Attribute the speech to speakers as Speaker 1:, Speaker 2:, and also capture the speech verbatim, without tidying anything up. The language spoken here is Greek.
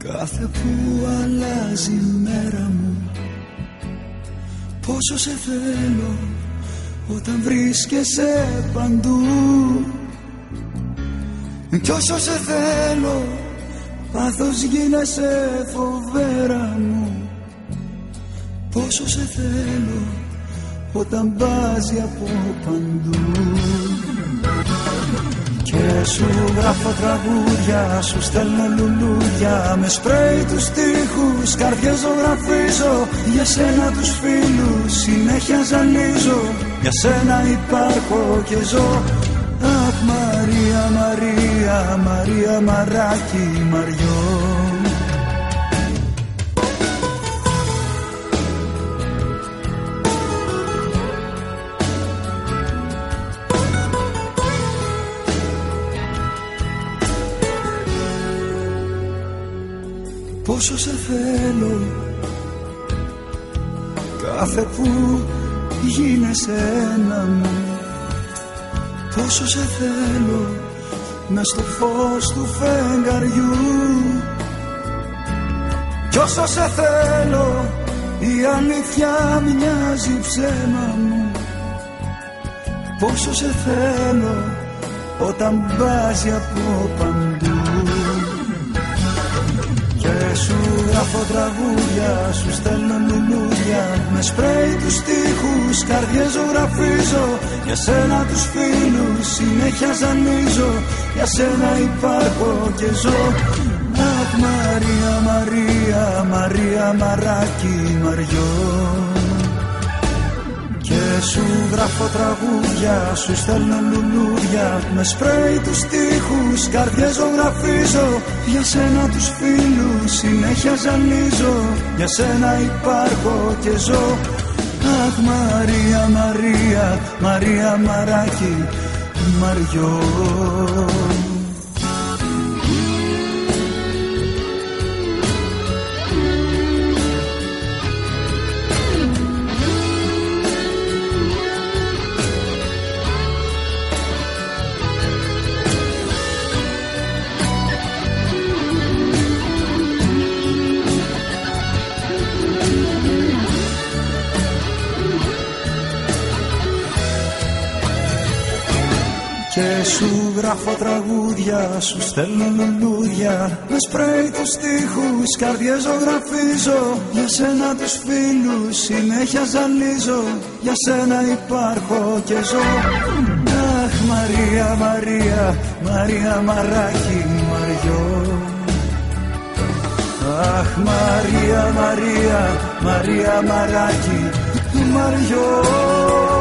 Speaker 1: Κάθε που αλλάζει η μέρα μου, πόσο σε θέλω όταν βρίσκεσαι παντού. Κι όσο σε θέλω, πάθος γίνεσαι φοβέρα μου. Πόσο σε θέλω όταν μπάζει από παντού. Και σου γράφω τραγούδια, σου στέλνω λουλούδια, με σπρέι τους στίχους, καρδιές ζωγραφίζω. Για σένα τους φίλους συνέχεια ζαλίζω, για σένα υπάρχω και ζω. Αχ Μαρία, Μαρία, Μαρία, μαράκι, Μαριό. Πόσο σε θέλω, κάθε που γίνεσαι ένα μου. Πόσο σε θέλω, μες στο φως του φεγγαριού. Κι όσο σε θέλω, η αλήθεια μοιάζει ψέμα μου. Πόσο σε θέλω, όταν μπάζει από παντού. Και σου γράφω τραγούδια, σου στέλνω λουλούδια, με σπρέι τους στίχους, καρδιές ζωγραφίζω. Για σένα τους φίλους συνέχεια ζαλίζω, για σένα υπάρχω και ζω. Αχ Μαρία, Μαρία, Μαρία, μαράκι, Μαριό. Και σου γράφω τραγούδια, σου στέλνω λουλούδια, με σπρέι τους στίχους, καρδιές ζωγραφίζω. Για σένα τους φίλους συνέχεια ζαλίζω, για σένα υπάρχω και ζω. Αχ Μαρία, Μαρία, Μαρία, μαράκι, Μαριό. Και σου γράφω τραγούδια, σου στέλνω λουλούδια, με σπρέι τους στίχους, καρδιές ζωγραφίζω. Για σένα τους φίλους συνέχεια ζαλίζω, για σένα υπάρχω και ζω. Αχ Μαρία, Μαρία, Μαρία, μαράκι, Μαριό. Αχ Μαρία, Μαρία, Μαρία, μαράκι, Μαριό.